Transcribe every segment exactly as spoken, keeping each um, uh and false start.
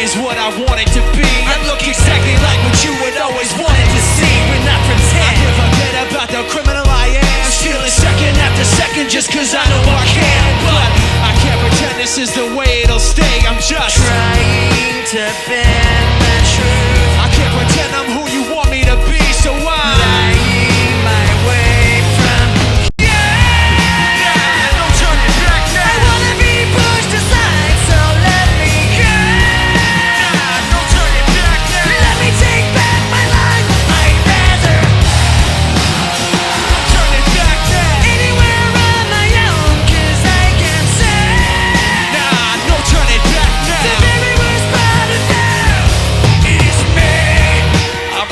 is what I want it to be. I look exactly like what you would always wanted to see. When I pretend I give a bit about the criminal I am, stealing second after second just cause I know I can. But I can't pretend this is the way it'll stay. I'm just trying to bend the truth. I can't pretend I'm who you want me to be, so I'm lying my way from you. Yeah, no turning back now. I wanna be pushed aside, so let me go. Yeah, no turning back now. Let me take back my life. I'd rather No turning back now. anywhere on my own, cause I can say Nah, no turning back the now. very worst part of now is me. I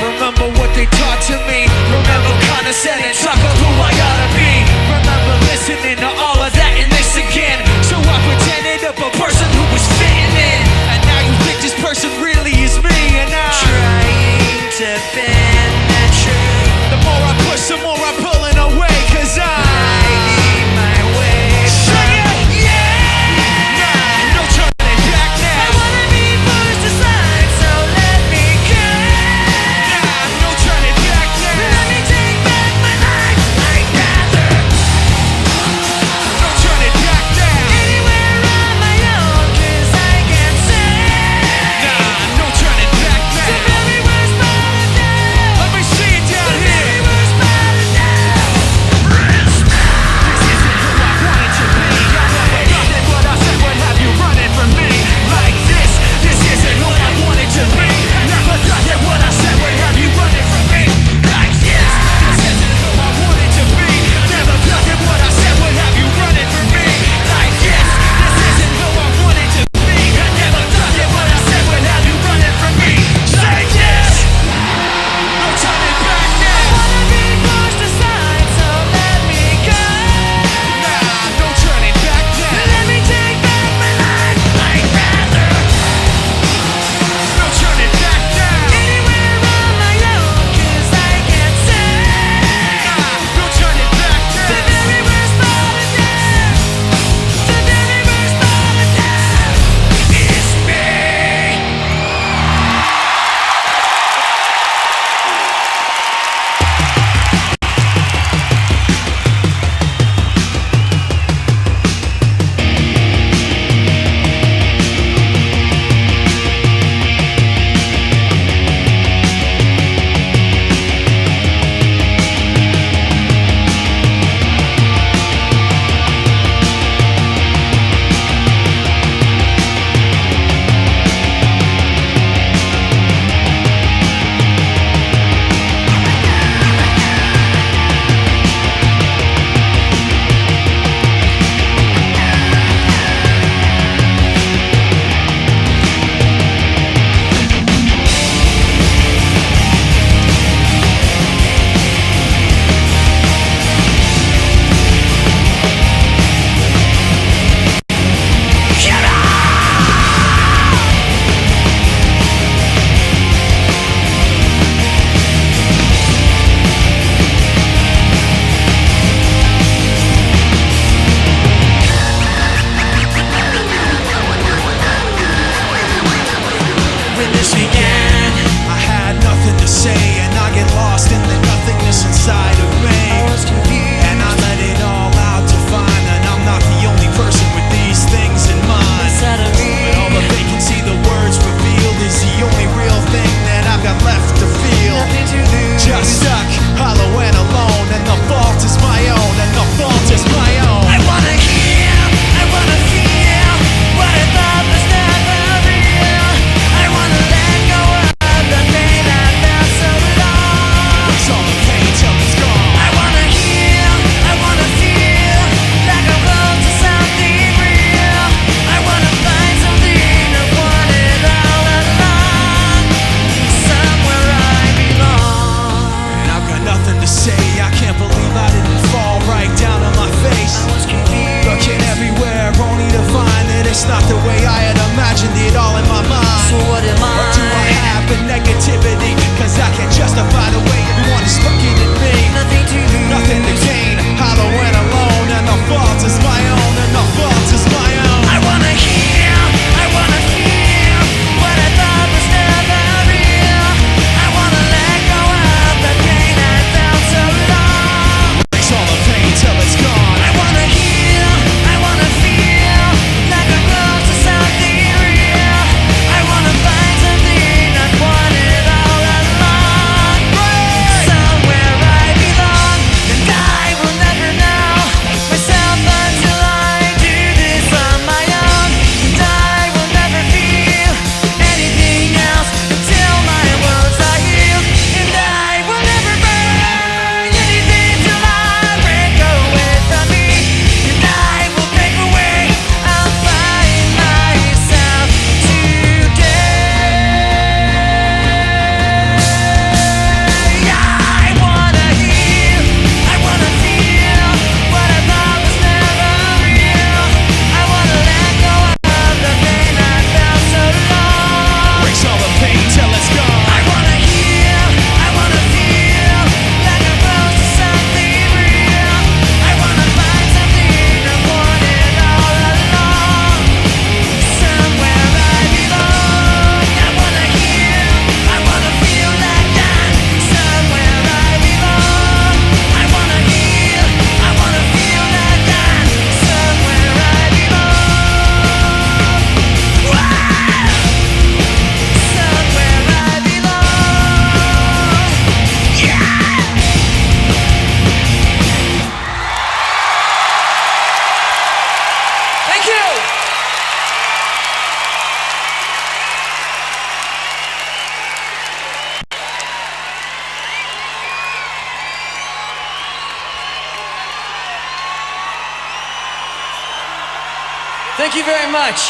Thank you very much.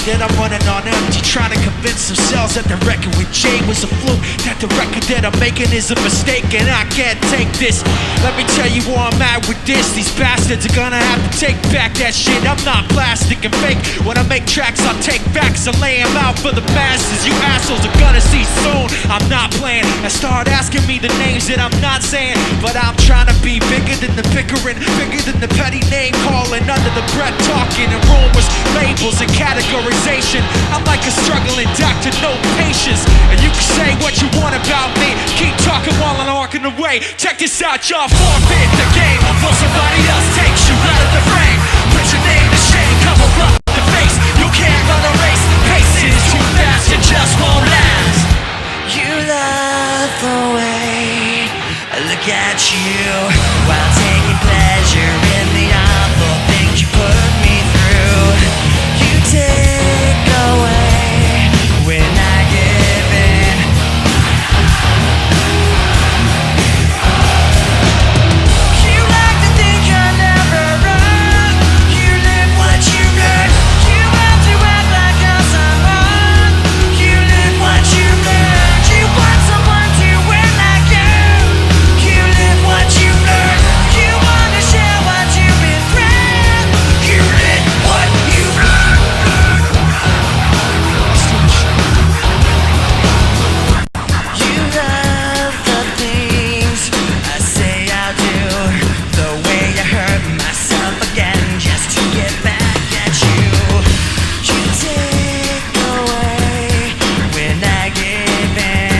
that I'm running on empty, trying to convince themselves that the record with Jay was a fluke, that the record that I'm making is a mistake, and I can't take this. Let me tell you where I'm at with this. These bastards are gonna have to take back that shit. I'm not plastic and fake. When I make tracks, I'll take facts and lay them out for the masses. You assholes are gonna see soon. I'm not playing. And start asking me the names that I'm not saying, but I'm trying to be bigger than the bickering, bigger than the petty name calling, under the breath talking and rumors, labels and categorization. I'm like a struggling doctor, no patience. And you can say what you want about me, keep talking while I'm walking away. Check this out, y'all. Forfeit the game before somebody else takes you out of the frame. Put your name to shame, cover up the face. You can't run a race, pace is too fast, it just won't last. You love the way I look at you while taking pleasure in the awful things you put me through. You take away when I give in. You like to think I never run. You live what you learn. You have to act like I'm someone. You live what you learn. You want someone to win like you. You live what you learn. You wanna share what you've been through. You live what you learn. You love the things I say I'll do, the way I hurt myself again just to get back at you. You take away when I give in.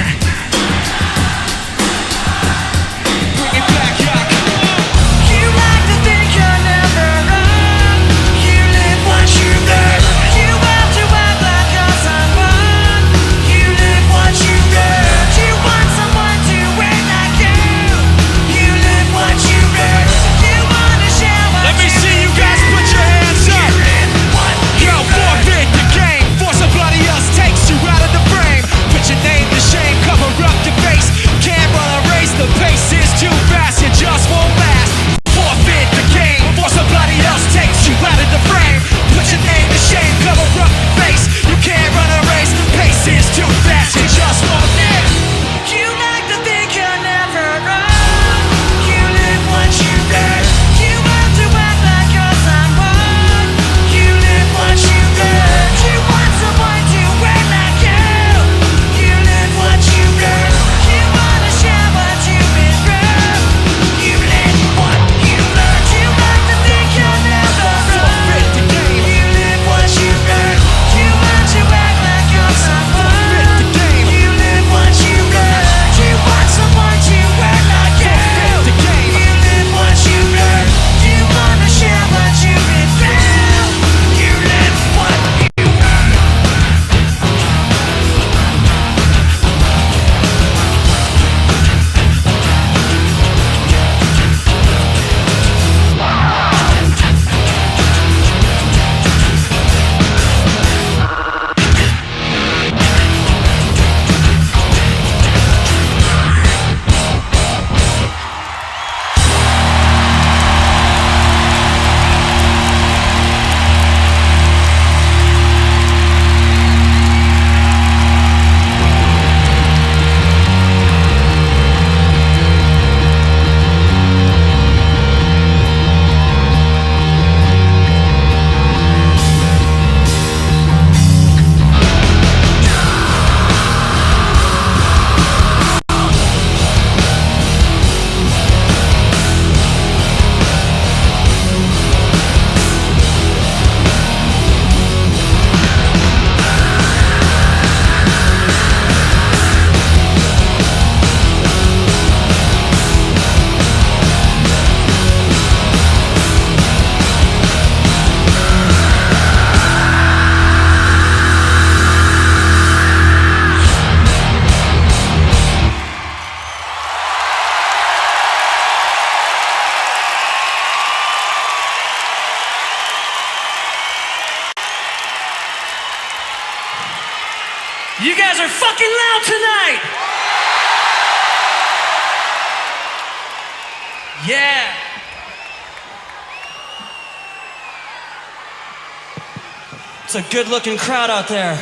Bring it back, y'all. Come on. You like to think you'll never run. You live what you learn. You have to act like you're someone. You live what you learn. You want someone to win like you. You live what you learn. You wanna share what Let me you see you guys put your hands up. live what you Yo, forfeit the game before somebody else takes you out of the frame. Put your name to shame, cover up the face. Can't run a race, the pace is too fast, it just won't last. Forfeit the game before somebody else takes you out of the frame. Put your name to shame, cover up the face. You can't run a race, the pace is too fast, it just won't last. You like to think you'll never run. You live what you learn. You have to act like you're someone. You live what you learn. You want someone to win like you. You live what you learn. You wanna share what you've been through. You live what you learn. You like to think you'll never run. You live what you learn. You want to act like you're someone. You live what you learn. You want someone to win like you. You live what you learn. You wanna share what you've been through. You live what you learn. You guys are fucking loud tonight. Yeah. It's a good-looking crowd out there.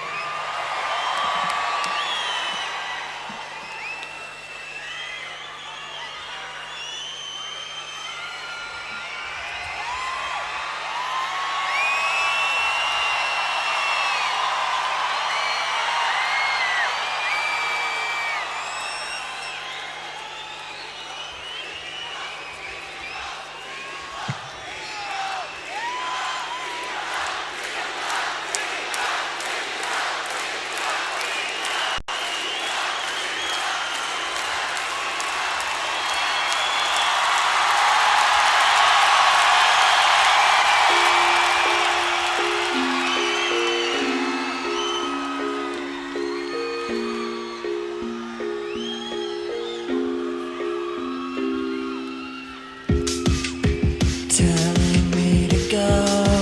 Telling me to go,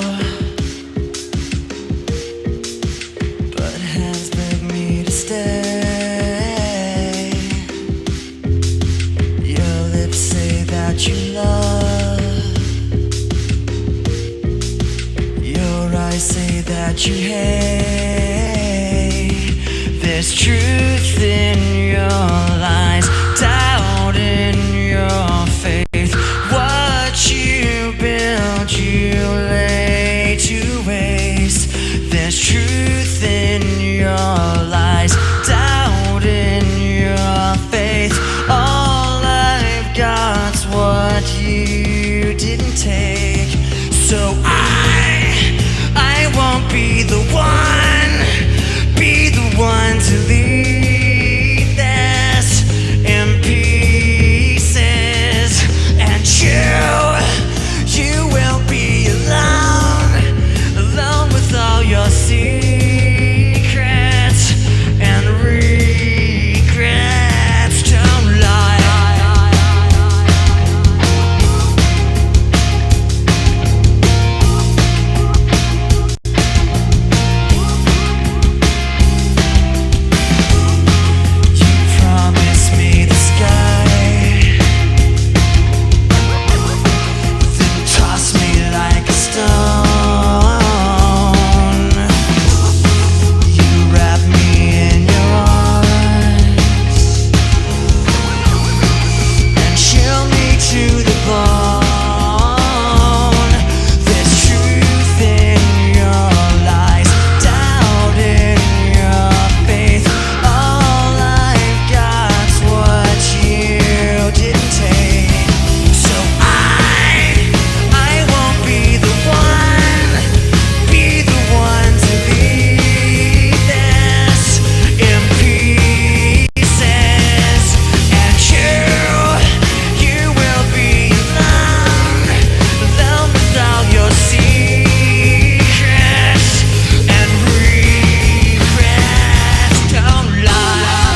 but hands beg me to stay. Your lips say that you love, your eyes say that you hate. There's truth in your lies, doubt in your faith. What you build, you lay to waste. There's truth in your lies, doubt in your faith. All I've got's what you didn't take. So I, I won't be the one, be the one to lead this in pieces. And you, you will be alone, alone with all your secrets and regrets. Don't lie. You promised me the sky, then tossed me like a stone. You wrapped me in your arms and chill me to the bone. There's truth in your lies, doubt in your faith. All I've got's what you didn't take. So I, I won't be the one, be the one to lead this in pieces. And you, you will be alone, alone with all your secrets and regrets. Don't lie.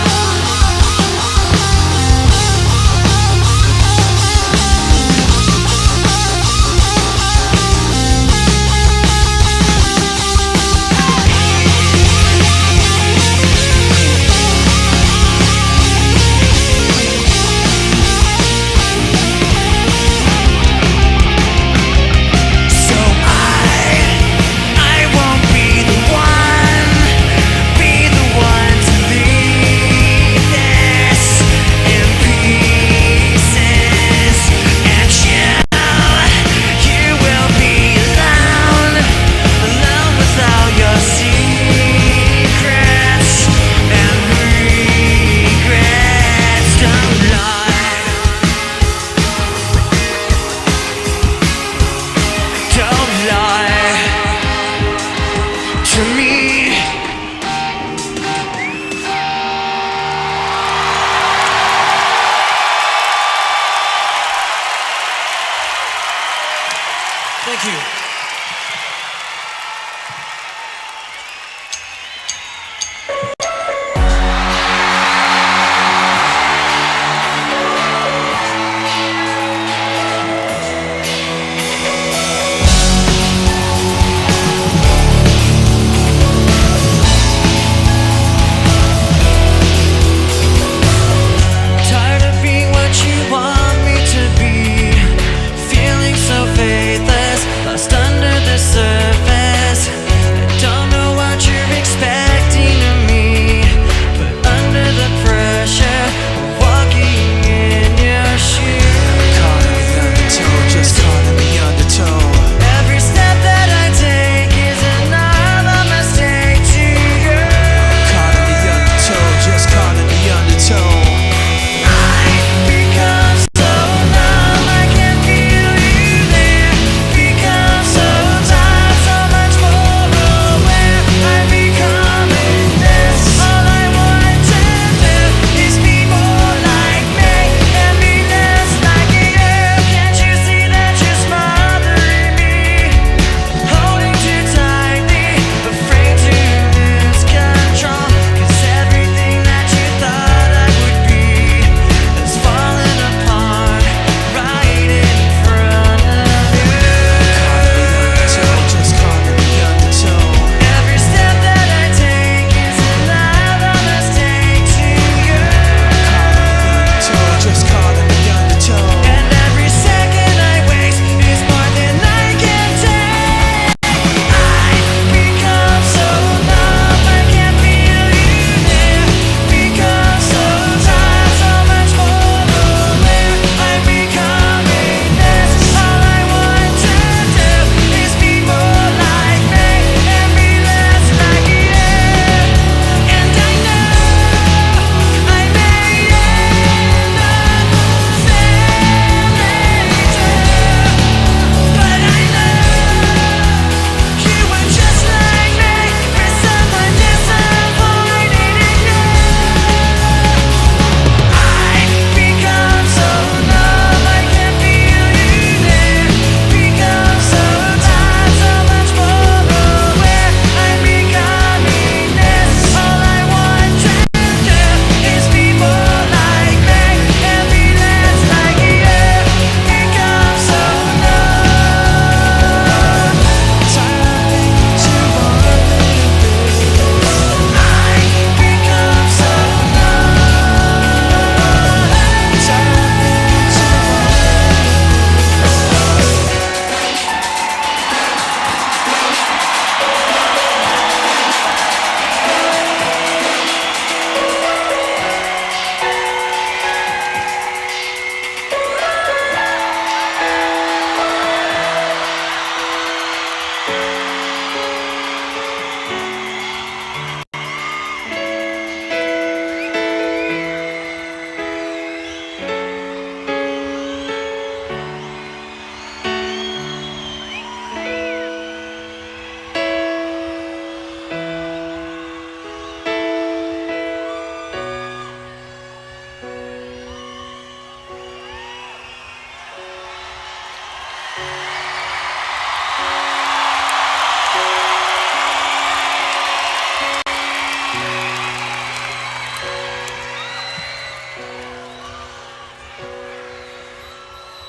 So I, I won't be the one, be the one to lead this in pieces. And you, you will be alone, alone with all your secrets and regrets. Don't lie. Don't lie to me. Thank you. Tired of being what you want me to be, feeling so faithless, lost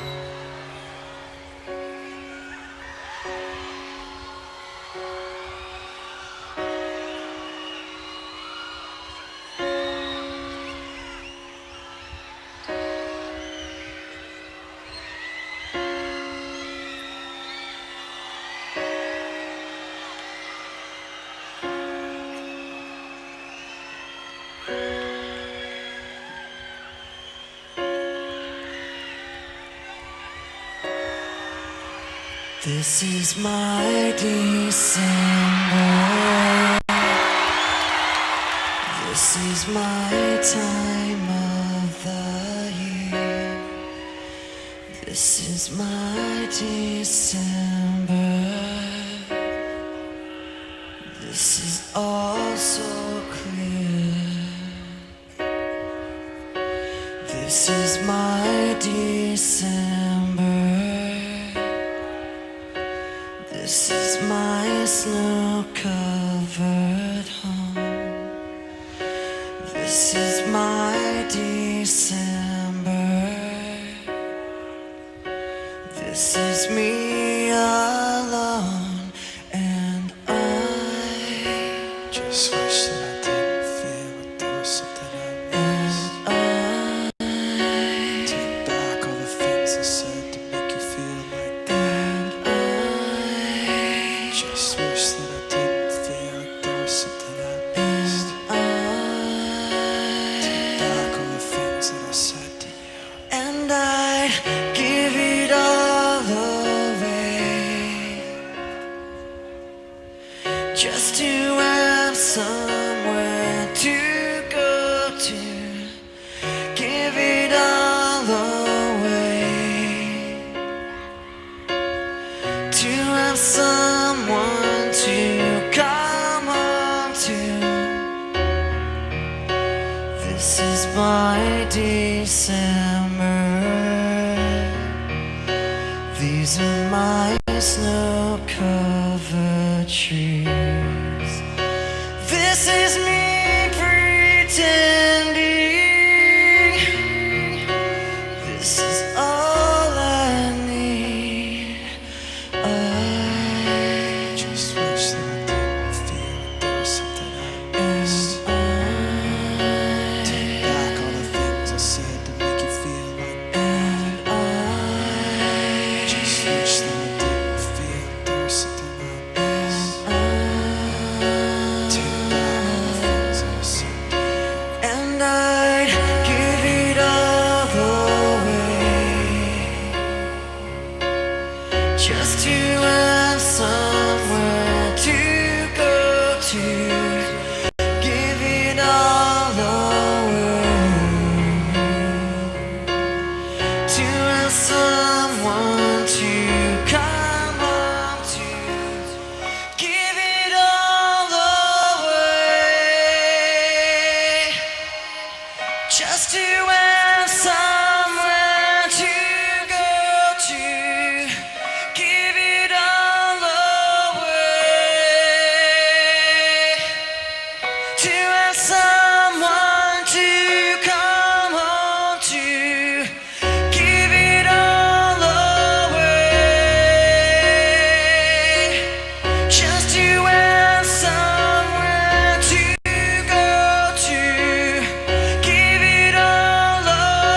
This is my December. This is my time of the year. This is my December. This is all so clear. This is my December. This is my snow-covered home. This is my December. This is me alone, and I just wish that I didn't feel like there was something I missed. and Take back all the things I said to make you feel like that. Just wish that I didn't feel like there was something I missed. Take back all the things that I said to you. And I'd give it all away just to have somewhere to go to. Give it all away to have someone to come home to. This is my December. These are my snow-covered trees. This is me pretending. This is all I need. I Just wish that I didn't feel like there was something I missed. Take back all the things I said to make you feel like that. Just wish that I didn't feel like there was something I missed. Take back all the things I said to you. And I'd give it all away just to have somewhere to go to. Give it all away to have someone to come home to. Give it all away just to have somewhere to go to. Give it all away to have someone to come home to. Give it all away just to have somewhere to go to. Give it all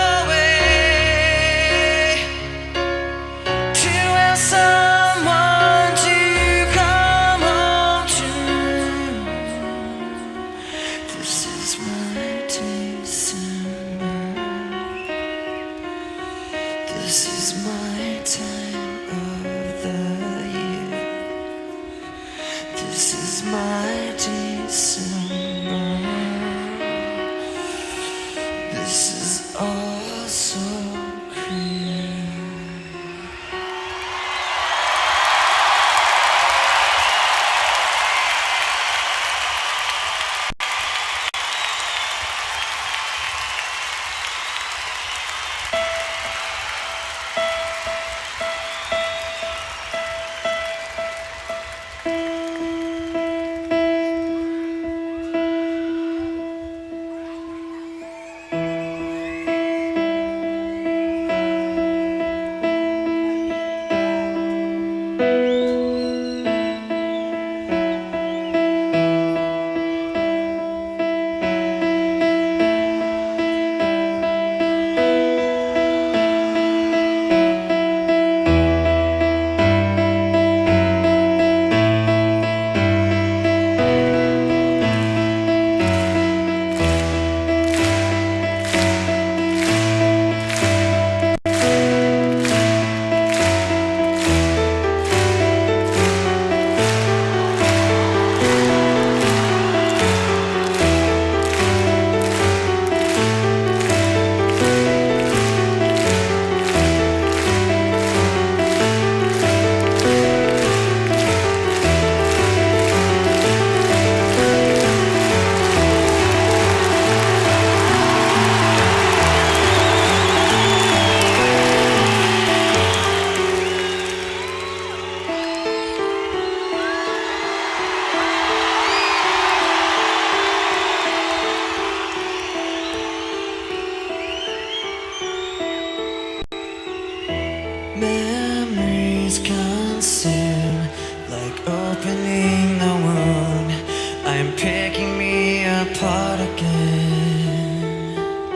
away to have someone to come home to. This is my December. This is my time of the year. This is my December. This is all so clear. Memories consume, like opening the wound. I'm picking me apart again.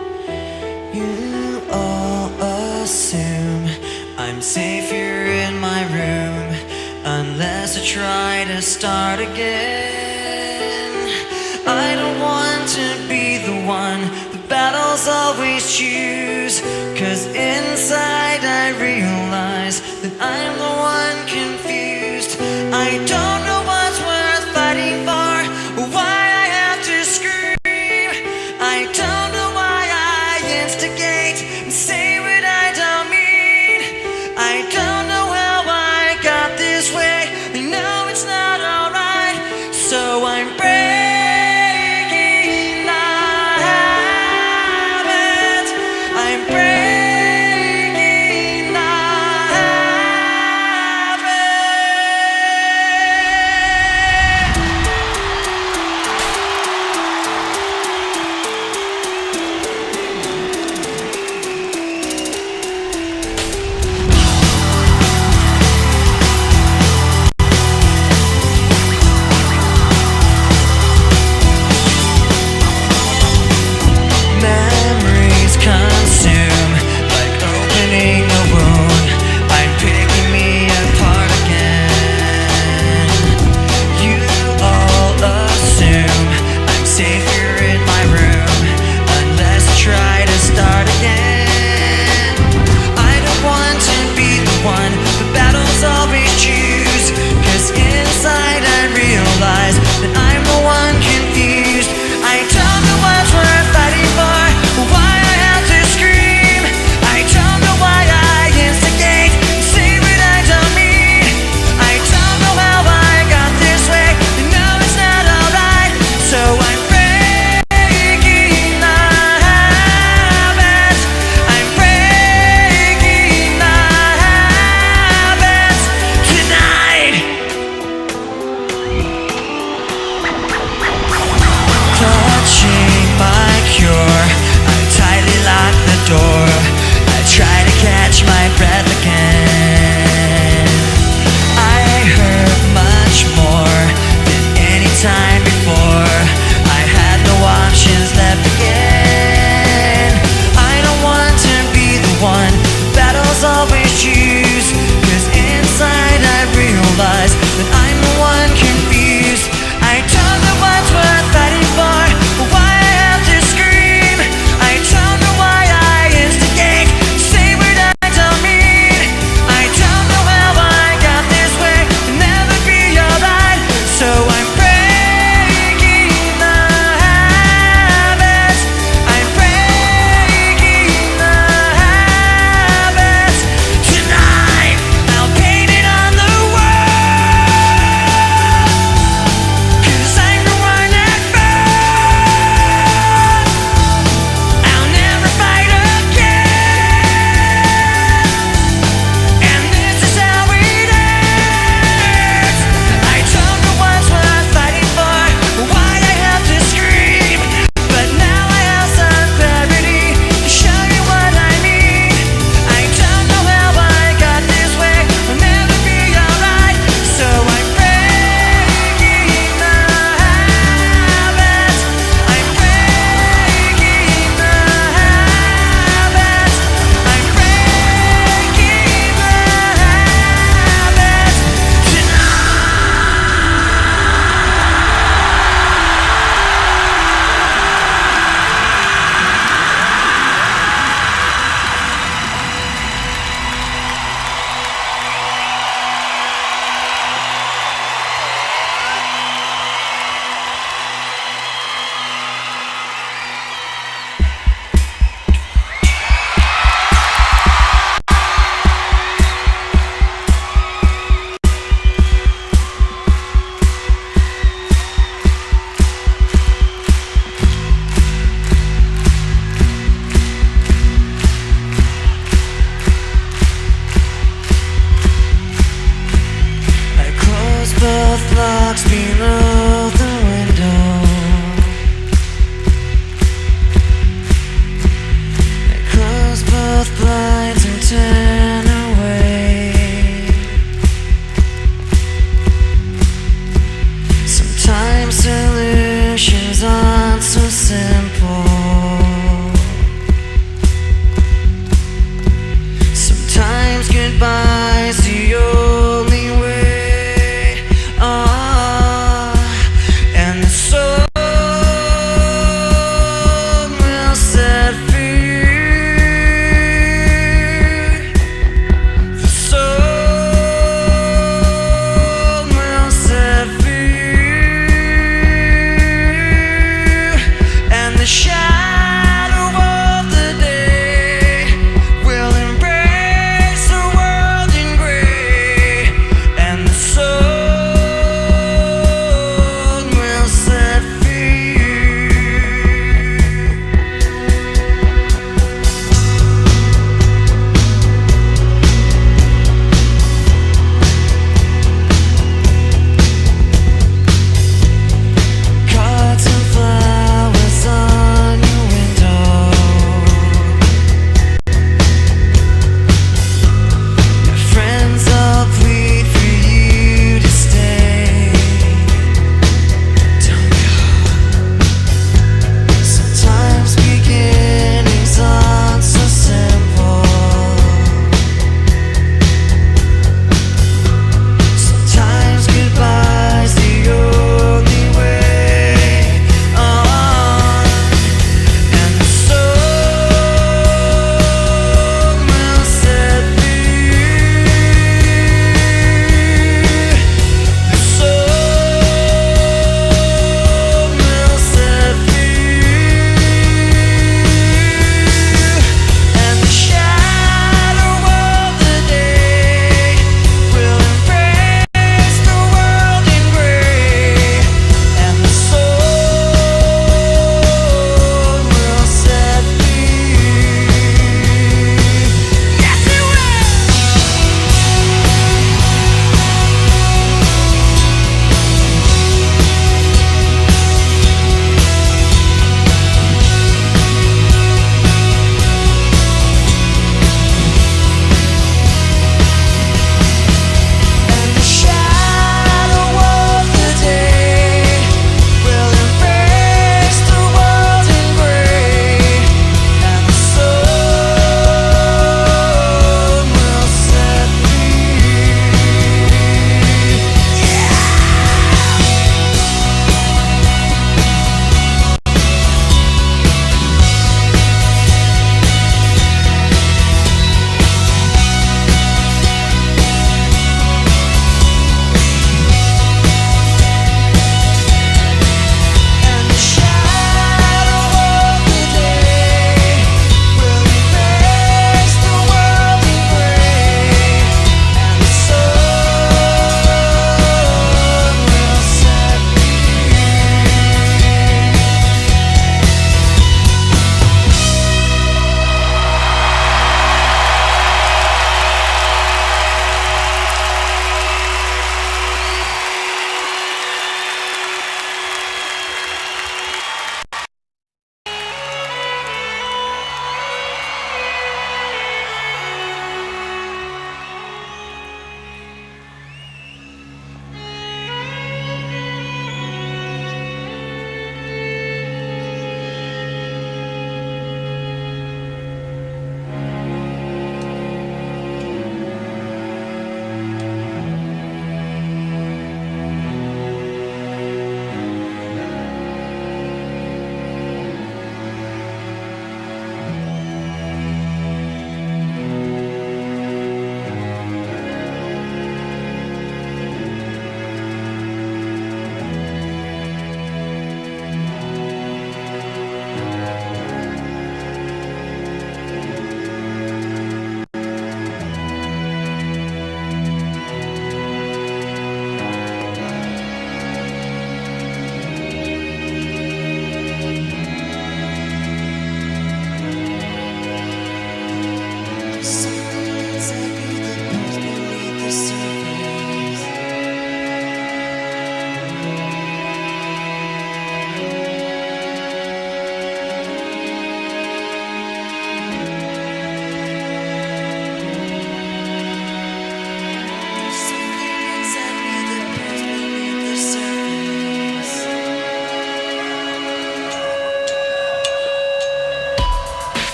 You all assume I'm safe here in my room, unless I try to start again. I don't want to be the one the battles always choose, 'cause inside I realize that I'm the one confused. I don't know what's worth fighting for, or why I have to scream. I don't know why I instigate and say what I don't mean. I don't know how I got this way, I know it's not alright. So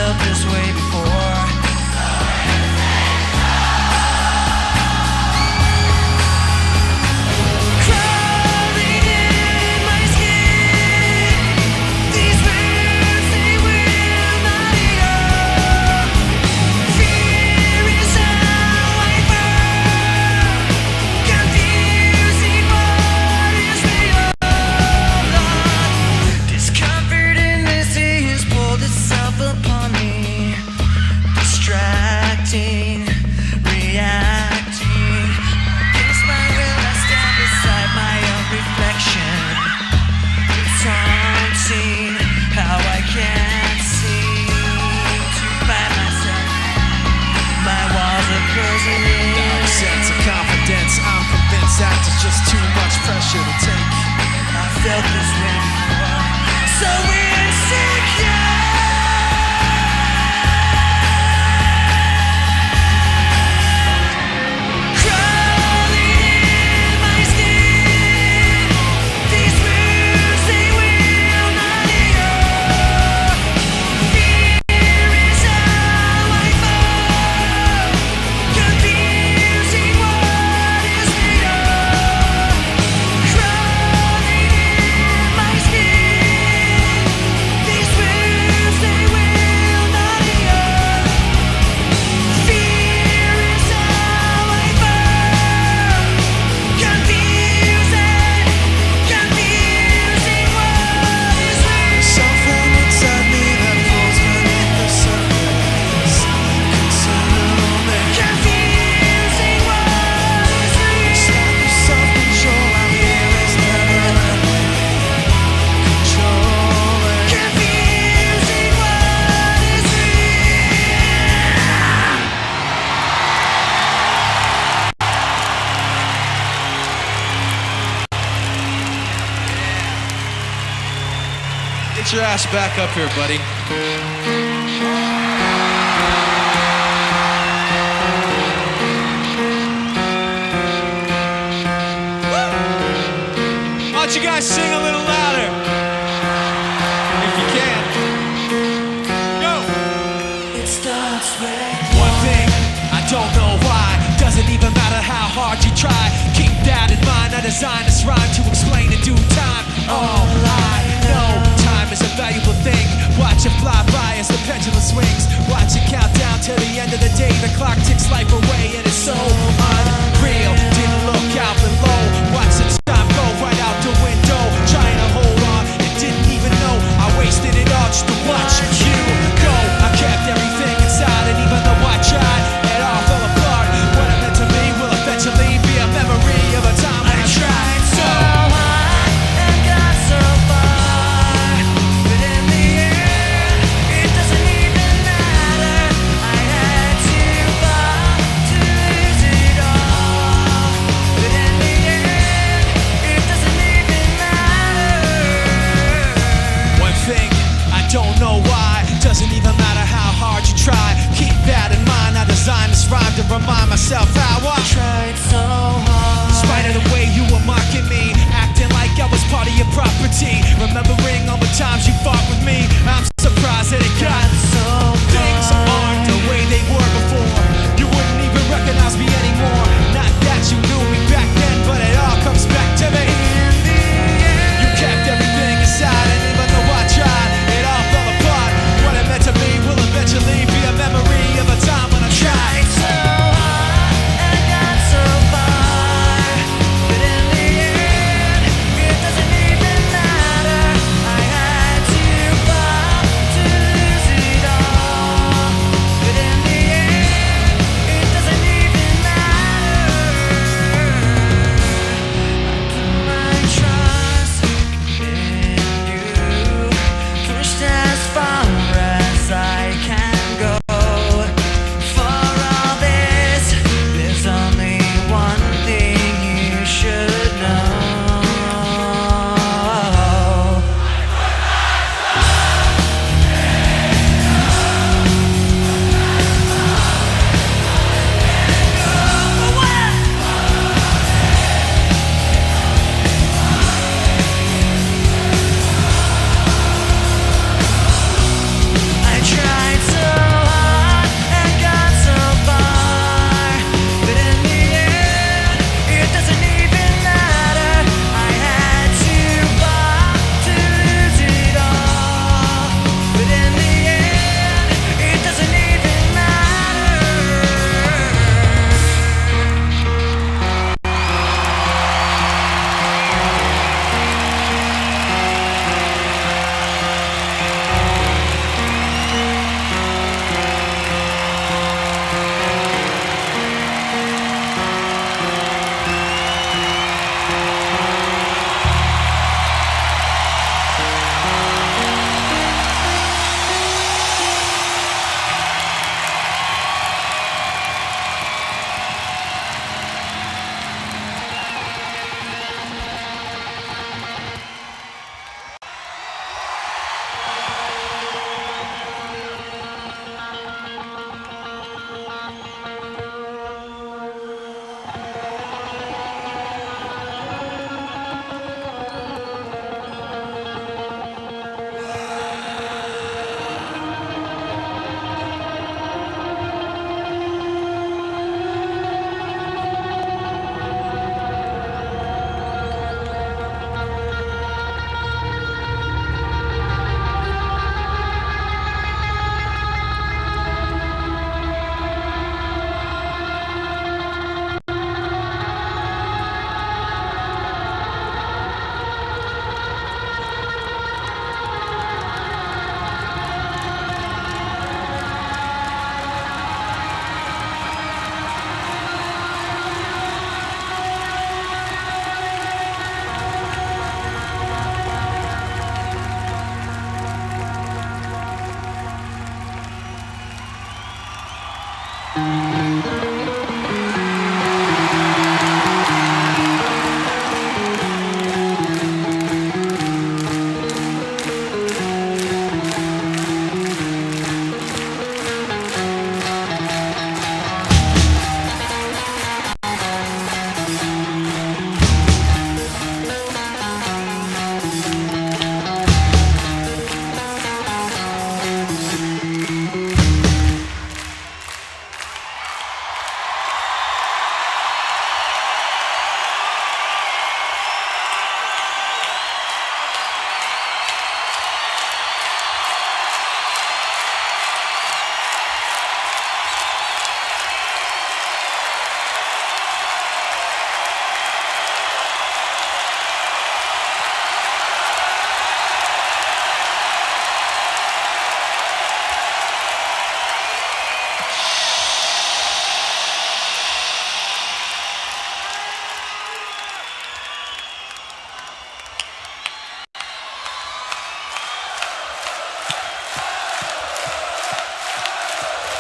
felt this way before. Crawling in my skin, these words they will not hear. Fear is how I burn, confusing what is real. Discomfort in this has pulled itself upon me, distracting, reacting. Against my will, I stand beside my own reflection. It's haunting how I can't seem to find myself. My walls are closing in. Dark sense of confidence, I'm convinced that there's just too much pressure to take. I felt this way before, so insecure. Crawling in my skin, these words they will not hear. Fear is how I fall, confusing what is real. Crawling in my skin, these words they will not hear. Fear is how I fall, confusing, confusing what is real. Something inside me that flows beneath the surface, consuming. Confusing what is real. Stop your self-control, I feel it's never ending. Controlling. Confusing what is Get your ass back up here, buddy. Why don't you guys sing a little louder? If you can. Go! It starts with One thing, I don't know why. Doesn't even matter how hard you try. Keep that in mind. I designed this rhyme to explain in due time. All I know, time is a valuable thing. Watch it fly by as the pendulum swings. Watch it count down till the end of the day. The clock ticks life away and it's so unreal. Didn't look out below. Watch the time go right out the window. Trying to hold on and didn't even know I wasted it all just to watch you go. I kept everything inside and even though I tried, it all fell apart. What it meant to me will eventually be a memory of a time when I tried so high and got so far, but in the end, it doesn't even matter. I had to fall to lose it all.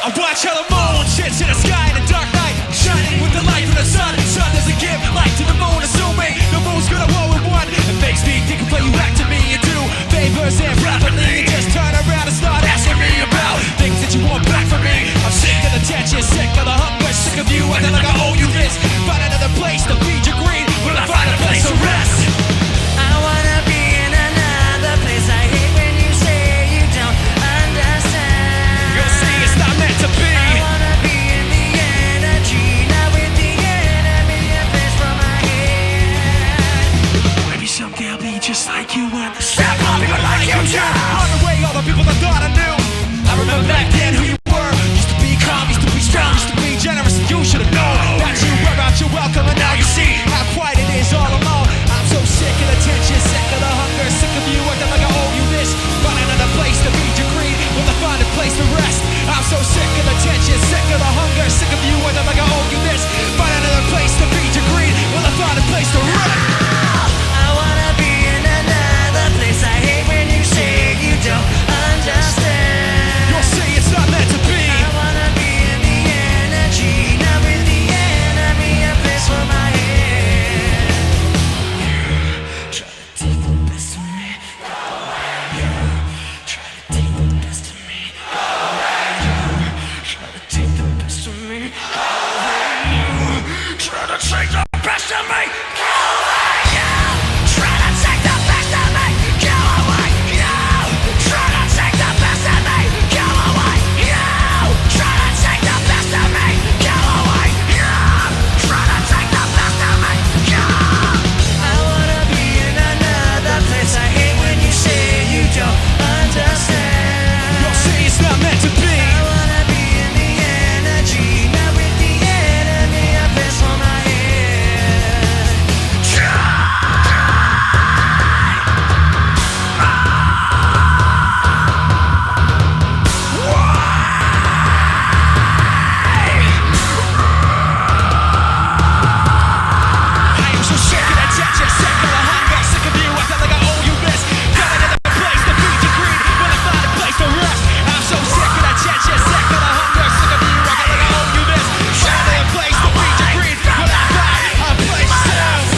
I watch how the moon shits in the sky in the dark night, shining with the light from the sun. The sun doesn't give light to the moon, assuming the moon's gonna roll with one. It makes me think of what you act to me. You do favors and rapidly, you just turn around and start asking me about things that you want back from me. I'm sick of the tension, sick of the hunger, sick of you acting like I owe you this. Find another place to feed your greed, will I find a place to rest? I wanna be in another place. I hate when you say you don't understand. You'll see it's not meant to be. I wanna be in the energy, not with the enemy, a place for my head. Maybe someday I'll be just like you and step on me like you do. Run away all the people I thought I knew. I remember back then who you were. Used to be calm, used to be strong, used to be generous. You should have known that you were out your welcome, and now you see how quiet it is all alone. I'm so sick of the tension, sick of the hunger, sick of you acting like I owe you this. Find another place to feed your greed, will I find a place to rest? I'm so sick of the tension, sick of the hunger, sick of you acting like I owe you this. Find another place to feed your greed, will I find a place to rest? I wanna be in another place. I hate when you say you don't understand. You'll see it's not meant to be. I wanna be in the energy, not with the enemy, a place for my head. Try to take the best of me, go away. You try to take the best of me, go away. You try to take the best of me, go away. You try to take the best of me, go away. You try to take the best of me, go away. You try to take the best of me, go away. You try to take the best of me, go away. You try to take the best of me, go. I wanna be in another place. I hate when you say you don't understand. You'll see it's not meant to be. I wanna be in the energy, not with the enemy, a place for my head. I am so sick of the tension, sick of the hunger, sick of you acting like I owe you this. Find another place to feed your greed, will I find a place to rest? I'm so sick of the tension, sick of the hunger, sick of you acting like I owe you this. Find another place to feed your greed, will I find a place to rest?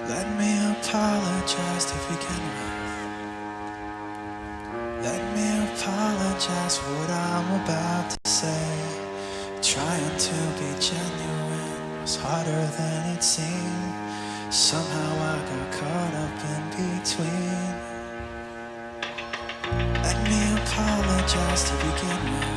Let me apologize to begin with. Let me apologize for what I'm about to say. Trying to be genuine was harder than it seemed. Somehow I got caught up in between. Let me apologize to begin with.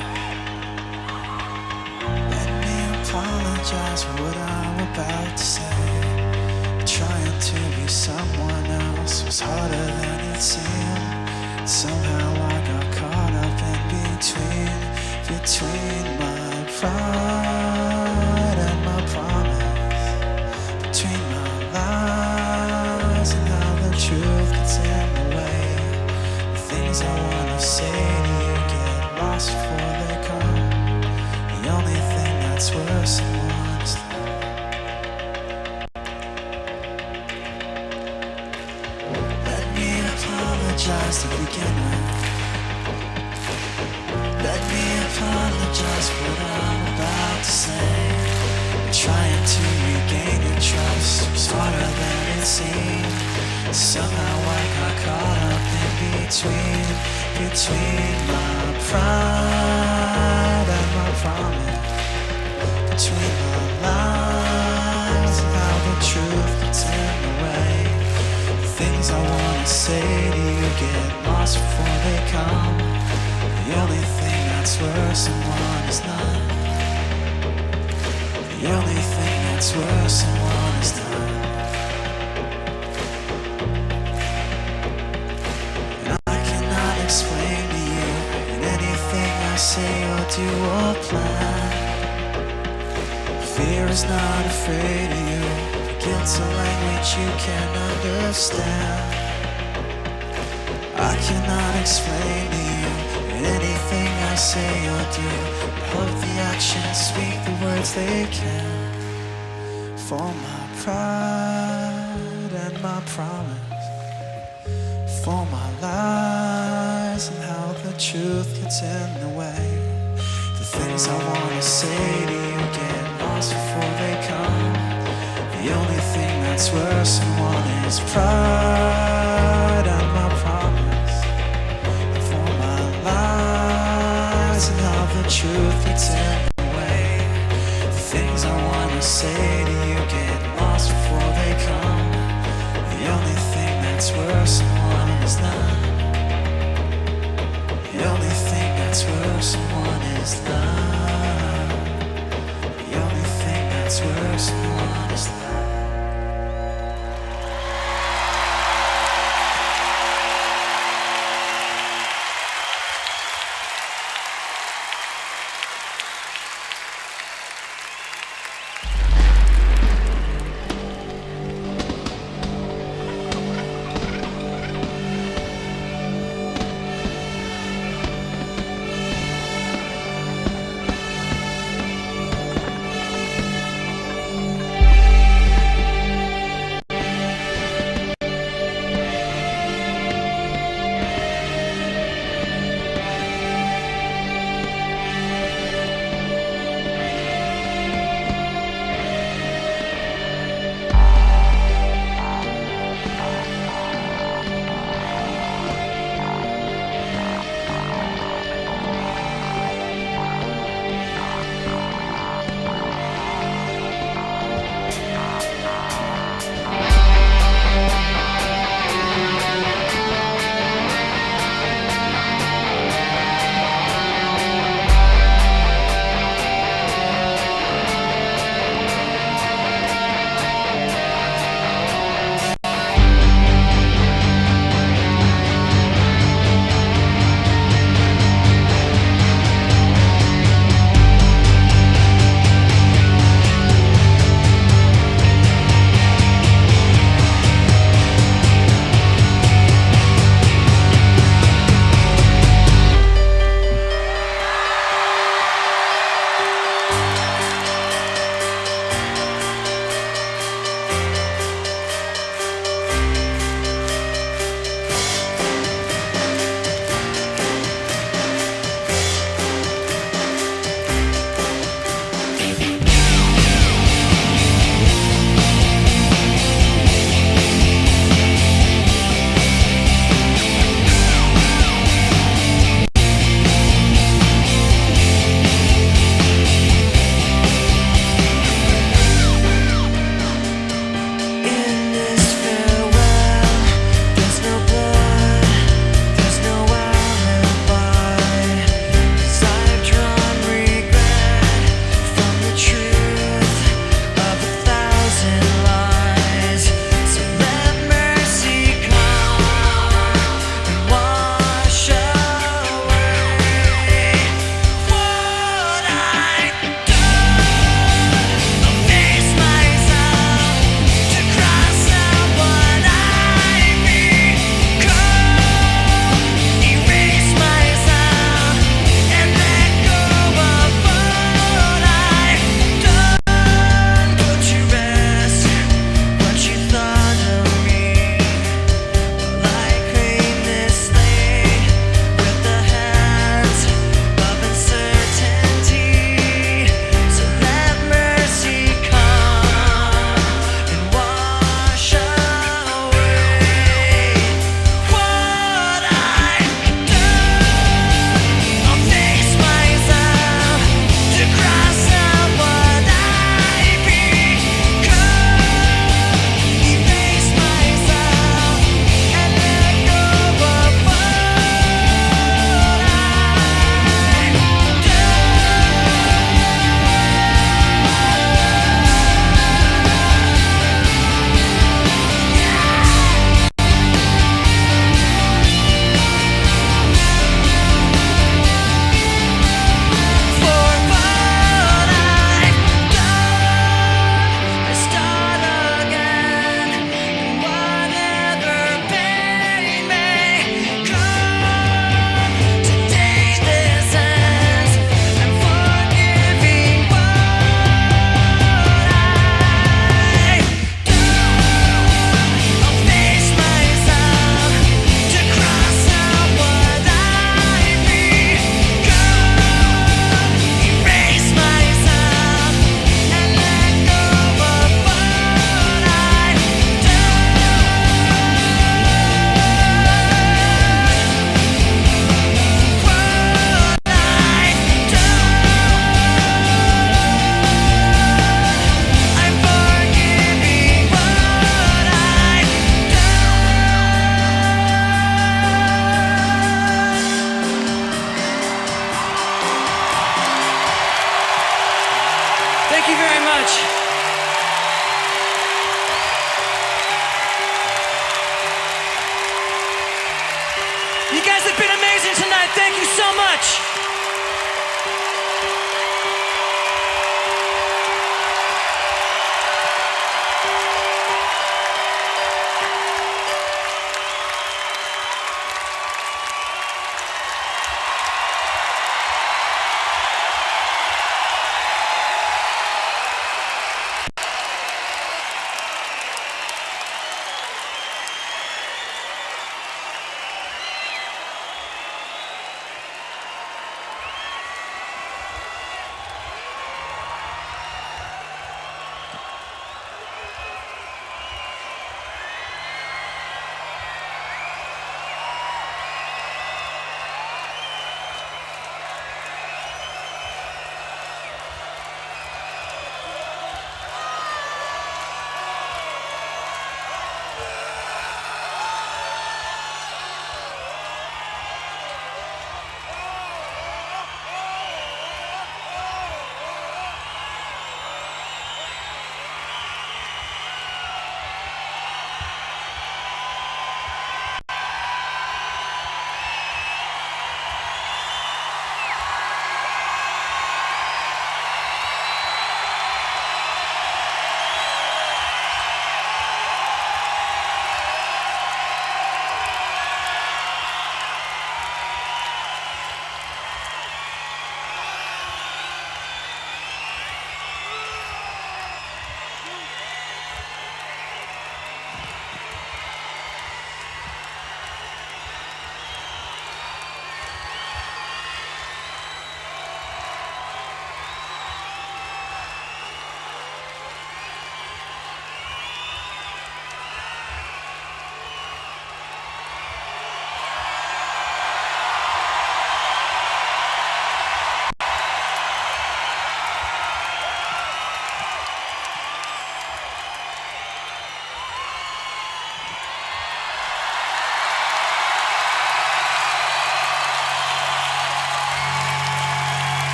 Let me apologize for what I'm about to say. Trying to be someone else was harder than it seemed. Somehow I got caught up in between, between my pride and my promise, between my lies and how the truth gets in the way. The things I wanna say to you get lost before they come. The only thing that's worse than one is love. Let me apologize to begin with. Let me apologize for what I'm about to say. Trying to regain your trust was harder than it seemed. Somehow I got caught up in between, between my pride and my promise, between my lies and how the truth gets in the way. The things I wanna say to you get lost before they come. The only thing that's worse than one is none. The only thing that's worse than one is none. And I cannot explain to you in anything I say or do or plan. Fear is not afraid of you. Forget's a language you can't understand. I cannot explain to you anything I say or do. I hope the actions speak the words they can. For my pride and my promise, for my lies and how the truth gets in the way. The things I wanna say to you get lost before they come. The only thing that's worse than one is pride and my promise, for my lies and how the truth gets in the way. The things I wanna say to you get lost before they come. The only thing that's worse than one is none. The only thing that's worse than one is love. The only thing that's worse than one is love.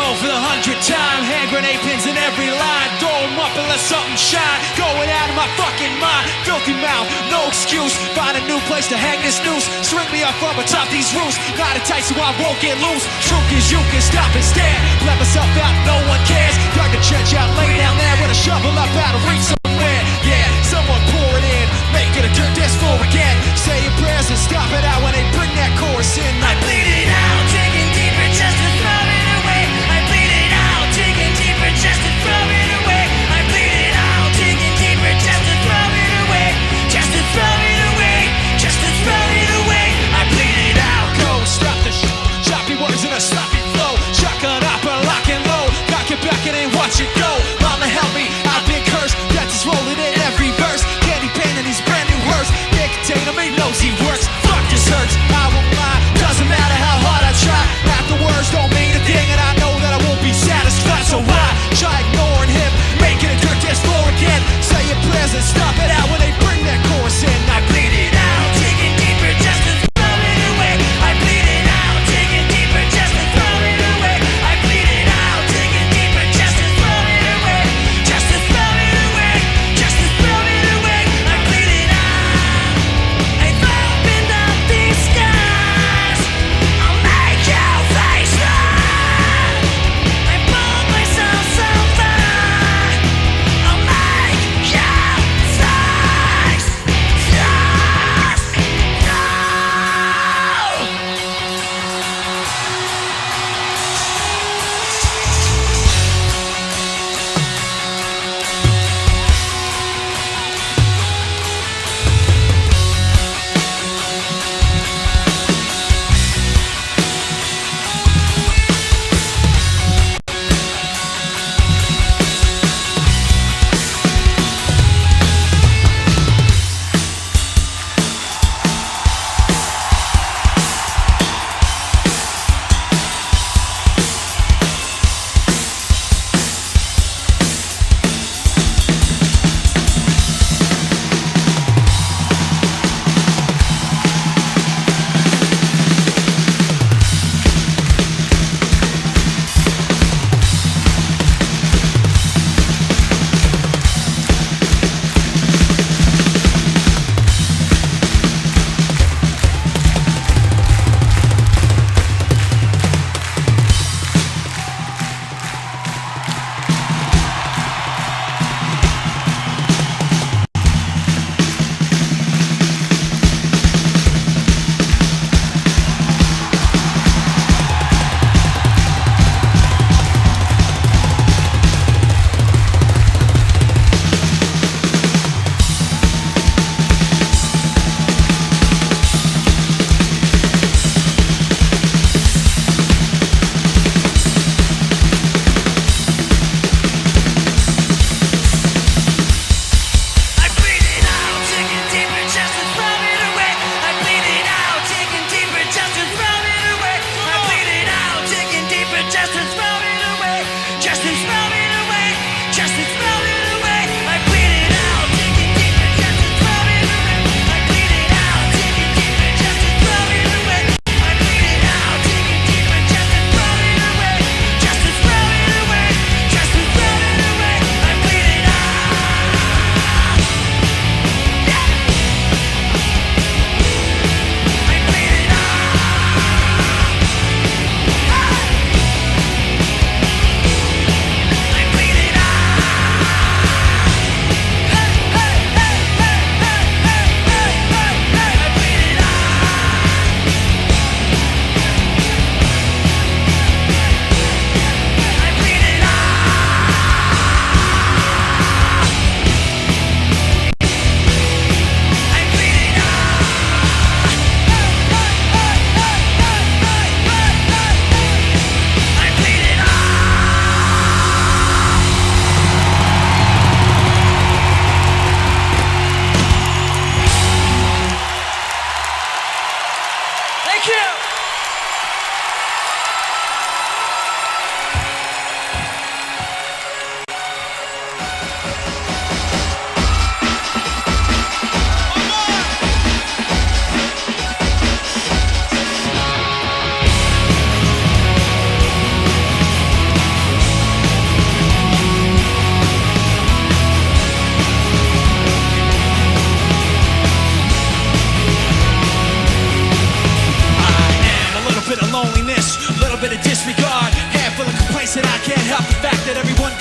go for the hundredth time. Hand grenade pins in every line. Throw 'em up and let something shine. Going out of my fucking mind. Filthy mouth, no excuse. Find a new place to hang this noose. String me up from atop these roofs. Not it tight so I won't get loose. Truth is you can stop and stare. Let myself out, no one cares. Dug a trench out, lay down there with a shovel up out of reach somewhere. Yeah, someone pour it in. Make it a dirt dance floor again. Say your prayers and stop it out when they bring that chorus in. I bleed it out, digging deeper just to throw it away. I bleed it out, digging deeper just to throw it away. I bleed it out, digging deeper just to throw it away. Just to throw it away, just to throw it away. I bleed it out, go stop the sh- choppy words in a sloppy flow. Shotgun up and lock and load. Cock it back and then watch it go. Mama help me, I've been cursed. That's just rolling in every verse. Candy paint and these brand new words. Can't contain him, he knows he works. Fuck this hurts, I won't lie. Doesn't matter how hard I try. Half the words don't mean a thing, and I know that I won't be satisfied. So why try ignoring him? Make it a dirt dance floor again. Say your prayers and stop it out when they bring that chorus in. I bleed it out, digging deeper just to throw it away. I bleed it out, digging deeper just to throw it away. I bleed it out, digging deeper just to throw it away. Just to throw it away, just to throw it away. I bleed it out. I've opened up these skies. I'll make you face that. I pulled myself so far. I'll make you face.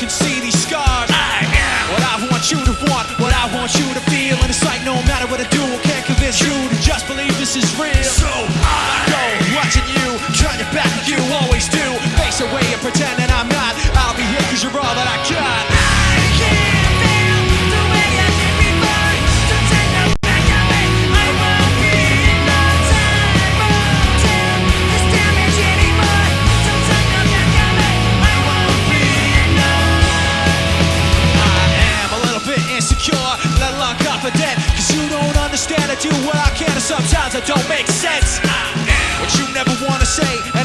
can see these scars. I am what I want you to want, what I want you to feel. And it's like no matter what I do, I can't convince you to just believe this is real. So I go watching you, turn your back like you always do. Face away and pretend that I'm not. I'll be here cause you're all that I got. I can't feel the way I did before. Don't take no back on me. I won't be no time until this damage anymore. Don't take no back on me. I won't be no. I am a little bit insecure, let alone confident. Cause you don't understand, I do what I can and sometimes I don't make sense. I am what you never wanna say.